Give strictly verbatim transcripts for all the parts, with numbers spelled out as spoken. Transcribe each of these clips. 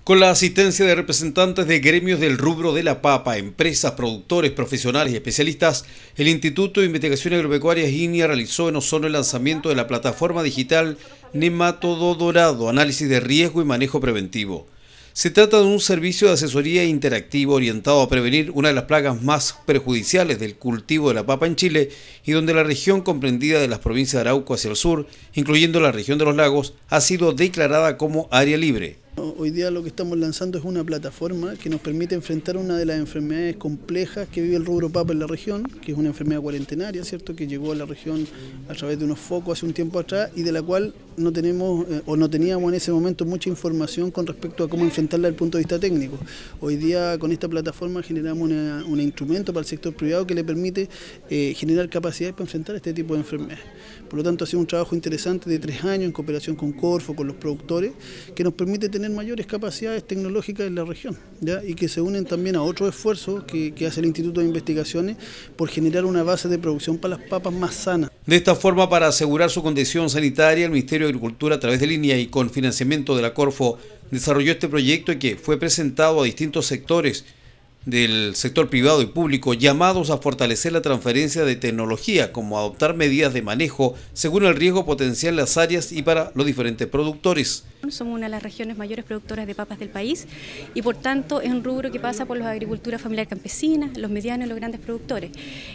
Con la asistencia de representantes de gremios del rubro de la papa, empresas, productores, profesionales y especialistas, el Instituto de Investigaciones Agropecuarias INIA realizó en Osorno el lanzamiento de la plataforma digital Nemátodo Dorado, análisis de riesgo y manejo preventivo. Se trata de un servicio de asesoría interactivo orientado a prevenir una de las plagas más perjudiciales del cultivo de la papa en Chile y donde la región comprendida de las provincias de Arauco hacia el sur, incluyendo la región de los lagos, ha sido declarada como área libre. Hoy día lo que estamos lanzando es una plataforma que nos permite enfrentar una de las enfermedades complejas que vive el rubro papa en la región, que es una enfermedad cuarentenaria, ¿cierto?, que llegó a la región a través de unos focos hace un tiempo atrás y de la cual no tenemos eh, o no teníamos en ese momento mucha información con respecto a cómo enfrentarla desde el punto de vista técnico. Hoy día con esta plataforma generamos una, un instrumento para el sector privado que le permite eh, generar capacidades para enfrentar este tipo de enfermedades. Por lo tanto ha sido un trabajo interesante de tres años en cooperación con Corfo, con los productores, que nos permite tener mayores capacidades tecnológicas en la región, ¿ya? Y que se unen también a otros esfuerzos que, que hace el Instituto de Investigaciones por generar una base de producción para las papas más sanas. De esta forma, para asegurar su condición sanitaria, el Ministerio de Agricultura, a través de INIA y con financiamiento de la Corfo, desarrolló este proyecto y que fue presentado a distintos sectores del sector privado y público, llamados a fortalecer la transferencia de tecnología, como adoptar medidas de manejo según el riesgo potencial en las áreas y para los diferentes productores. Somos una de las regiones mayores productoras de papas del país y por tanto es un rubro que pasa por la agricultura familiar campesina, los medianos y los grandes productores.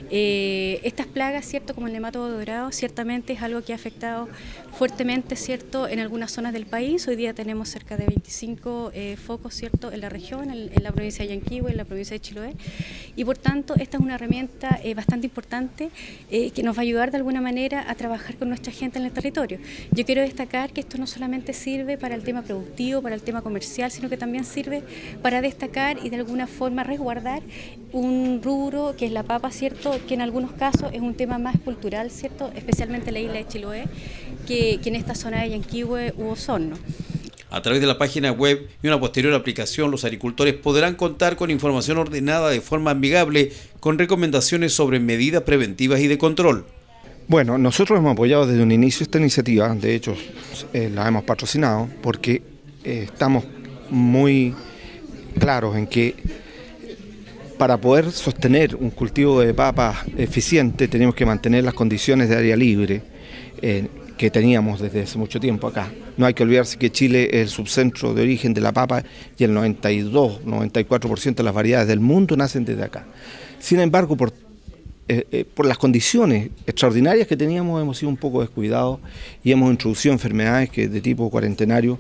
Eh, estas plagas, cierto, como el nemátodo dorado, ciertamente es algo que ha afectado fuertemente, cierto, en algunas zonas del país. Hoy día tenemos cerca de veinticinco eh, focos, cierto, en la región, en, en la provincia de Yanquihue, en la provincia de Chiloé, y por tanto esta es una herramienta eh, bastante importante eh, que nos va a ayudar de alguna manera a trabajar con nuestra gente en el territorio. Yo quiero destacar que esto no solamente sirve para el tema productivo, para el tema comercial, sino que también sirve para destacar y de alguna forma resguardar un rubro que es la papa, cierto, que en algunos casos es un tema más cultural, cierto, especialmente en la isla de Chiloé, que, que en esta zona de Yanquihue u Osorno. A través de la página web y una posterior aplicación, los agricultores podrán contar con información ordenada de forma amigable con recomendaciones sobre medidas preventivas y de control. Bueno, nosotros hemos apoyado desde un inicio esta iniciativa, de hecho eh, la hemos patrocinado porque eh, estamos muy claros en que para poder sostener un cultivo de papa eficiente tenemos que mantener las condiciones de área libre eh, que teníamos desde hace mucho tiempo acá. No hay que olvidarse que Chile es el subcentro de origen de la papa y el noventa y dos, noventa y cuatro por ciento de las variedades del mundo nacen desde acá. Sin embargo, por Eh, eh, por las condiciones extraordinarias que teníamos hemos sido un poco descuidados y hemos introducido enfermedades que de tipo cuarentenario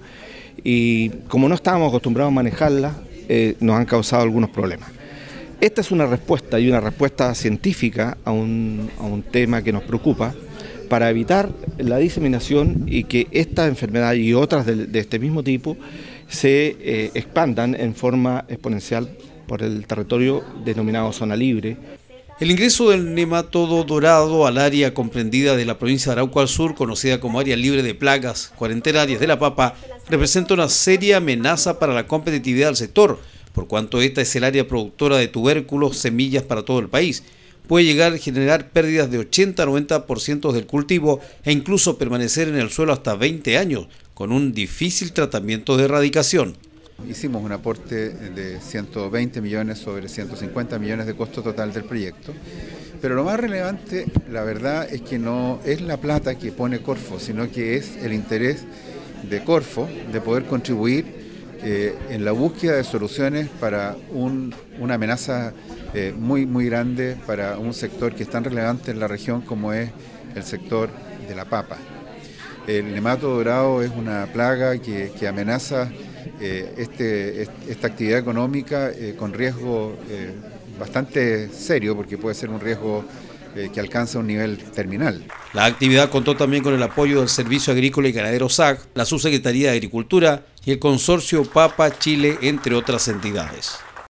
y como no estábamos acostumbrados a manejarlas eh, nos han causado algunos problemas. Esta es una respuesta y una respuesta científica a un, a un tema que nos preocupa para evitar la diseminación y que esta enfermedad y otras de, de este mismo tipo se eh, expandan en forma exponencial por el territorio denominado zona libre. El ingreso del nemátodo dorado al área comprendida de la provincia de Arauco al sur, conocida como área libre de plagas cuarentenarias de la papa, representa una seria amenaza para la competitividad del sector, por cuanto esta es el área productora de tubérculos, semillas para todo el país. Puede llegar a generar pérdidas de ochenta a noventa por ciento del cultivo e incluso permanecer en el suelo hasta veinte años, con un difícil tratamiento de erradicación. Hicimos un aporte de ciento veinte millones sobre ciento cincuenta millones de costo total del proyecto, pero lo más relevante, la verdad, es que no es la plata que pone Corfo, sino que es el interés de Corfo de poder contribuir eh, en la búsqueda de soluciones para un, una amenaza eh, muy, muy grande para un sector que es tan relevante en la región como es el sector de la papa. El nemátodo dorado es una plaga que, que amenaza Eh, este, esta actividad económica eh, con riesgo eh, bastante serio, porque puede ser un riesgo eh, que alcanza un nivel terminal. La actividad contó también con el apoyo del Servicio Agrícola y Ganadero S A C, la Subsecretaría de Agricultura y el Consorcio Papa Chile, entre otras entidades.